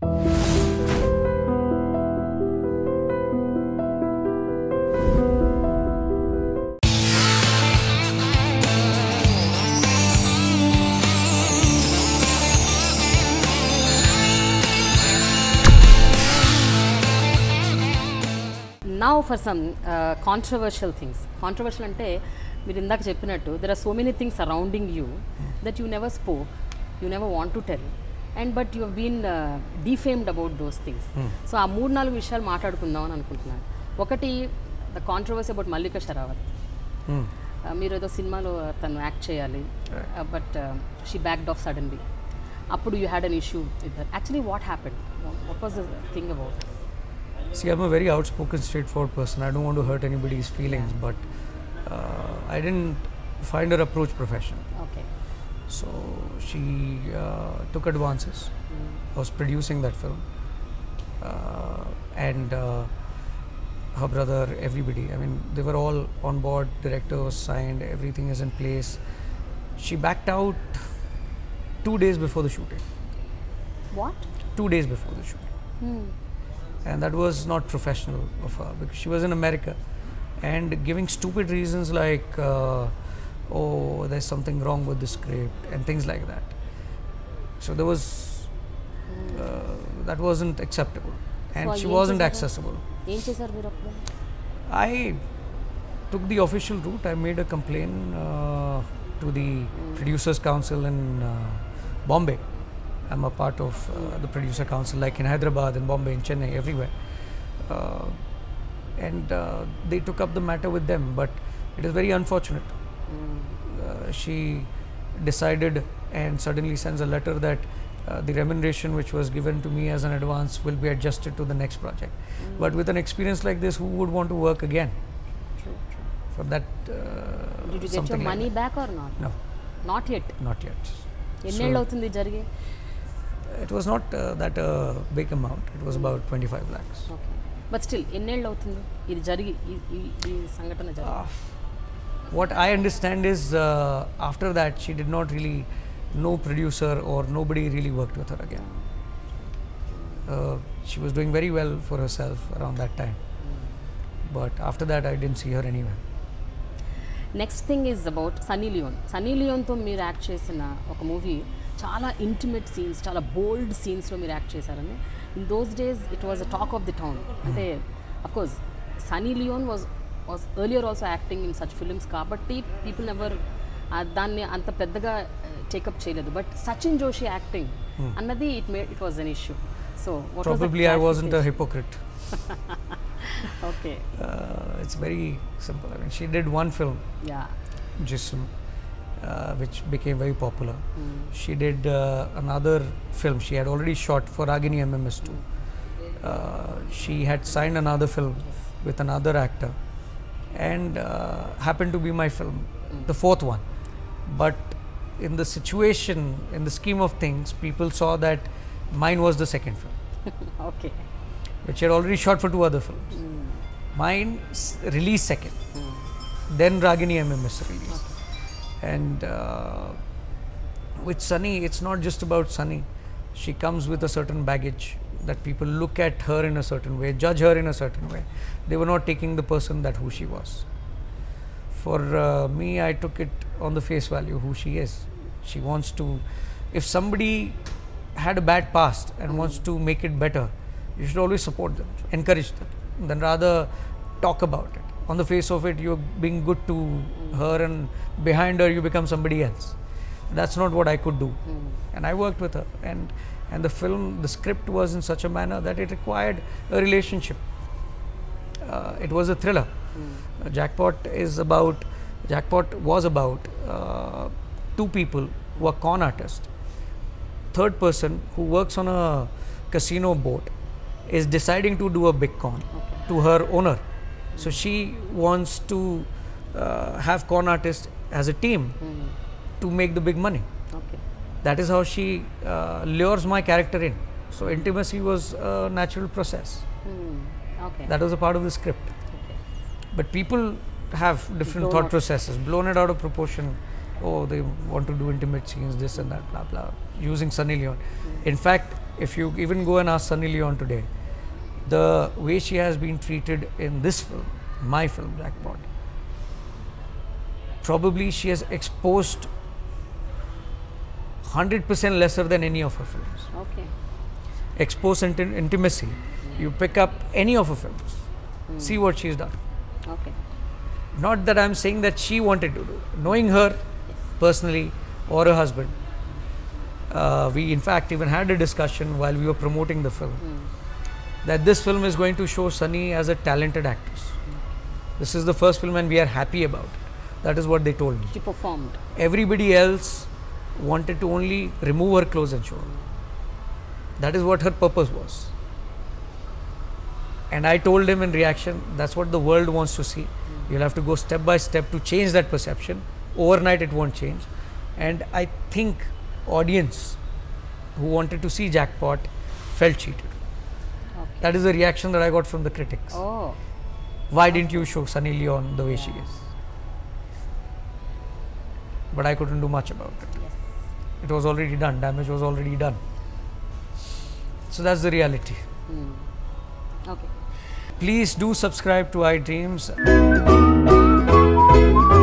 Now for some controversial things. Controversial ante మీరు ఇందాక చెప్పినట్టు there are so many things surrounding you that you never spoke, you never want to tell, and but you have been defamed about those things. So ఆ 3-4 విషయాలు మాట్లాడుకుందాం అని అనుకుంటున్నాను. ఒకటి the controversy about మల్లిక షరావత్. మీరు ఏదో సినిమాలో తను యాక్ట్ చేయాలి, but she backed off suddenly. అప్పుడు you had an issue with that. Actually what happened? What was the thing about? See, I'm a very outspoken, straightforward person. I don't want to hurt anybody's feelings, but I didn't find her approach professional. Okay. So she took advances. I was producing that film, and her brother, everybody. I mean, they were all on board. Director was signed. Everything is in place. She backed out 2 days before the shooting. What? 2 days before the shooting. And that was not professional of her, because she was in America and giving stupid reasons like oh, there's something wrong with the script and things like that. So there was that wasn't acceptable, and so she wasn't accessible. I took the official route. I made a complaint to the Producers Council in Bombay. I'm a part of the producer council, like in Hyderabad, in Bombay, in Chennai, everywhere. And they took up the matter with them, but it is very unfortunate. She decided and suddenly sends a letter that the remuneration which was given to me as an advance will be adjusted to the next project. But with an experience like this, who would want to work again? True. For that, did you get your money back or not? No. Not yet? Not yet. ఎన్నేళ్ళు అవుతుంది జరిగి? It was not that big amount. It was about 25 lakhs. Okay. But still, ఎన్నేళ్ళు అవుతుంది ఇది జరిగి, ఈ సంఘటన జరిగి? What I understand is after that she did not really, no producer or nobody really worked with her again. She was doing very well for herself around that time. But after that I didn't see her anywhere. Next thing is about Sunny Leone. Sunny Leone తో మీరు act చేసిన ఒక movie చాలా intimate scenes, చాలా బోల్డ్ సీన్స్లో మీరు act చేశారని. In those days it was a talk of the town. అంటే of course Sunny Leone was earlier also acting in such films, కాబట్టి పీపుల్ ఎవర్ దాన్ని అంత పెద్దగా టేకప్ చేయలేదు. బట్ సచిన్ జోషి యాక్టింగ్ అన్నది it was an issue. So probably I wasn't a hypocrite. Okay. It's very simple. I mean, she did one film, Jism, which became very popular. She did another film she had already shot for Ragini MMS2. She had signed another film with another actor, and happened to be my film, the fourth one. But in the situation, in the scheme of things, people saw that mine was the second film. Okay. Which she had already shot for 2 other films. Mine released second, then Ragini MMS released. And with Sunny, it's not just about Sunny. She comes with a certain baggage that people look at her in a certain way, judge her in a certain way. They were not taking the person that who she was. For me, I took it on the face value who she is. She wants to, if somebody had a bad past and wants to make it better, you should always support them, encourage them, then rather talk about it. On the face of it, you're being good to her, and behind her you become somebody else. That's not what I could do. And I worked with her, and the film, the script was in such a manner that it required a relationship. It was a thriller. Jackpot was about 2 people who are con artists. Third person who works on a casino boat is deciding to do a big con to her owner. So she wants to have con artists as a team to make the big money. Okay. That is how she lures my character in. So intimacy was a natural process. Okay. That was a part of the script. Okay. But people have different thought processes, blown it out of proportion. Oh, they want to do intimate scenes, this and that, blah blah, using Sunny Leone. In fact, if you even go and ask Sunny Leone today, the way she has been treated in this film, my film, Jackpot, probably she has exposed 100% lesser than any of her films. Okay. Exposed intimacy. You pick up any of her films, see what she's done. Okay. Not that I'm saying that she wanted to do. Knowing her personally or her husband, we in fact even had a discussion while we were promoting the film that this film is going to show Sunny as a talented actress. This is the first film and we are happy about it. That is what they told me. She performed. Everybody else wanted to only remove her clothes and show her. That is what her purpose was. And I told him in reaction, that's what the world wants to see. You'll have to go step by step to change that perception. Overnight it won't change. And I think audience who wanted to see Jackpot felt cheated. Okay. That is the reaction that I got from the critics. Oh. Why didn't you show Sunny Leone the way she is? But I couldn't do much about it. Yes. It was already done. Damage was already done. So that's the reality. Okay. Please do subscribe to iDreams.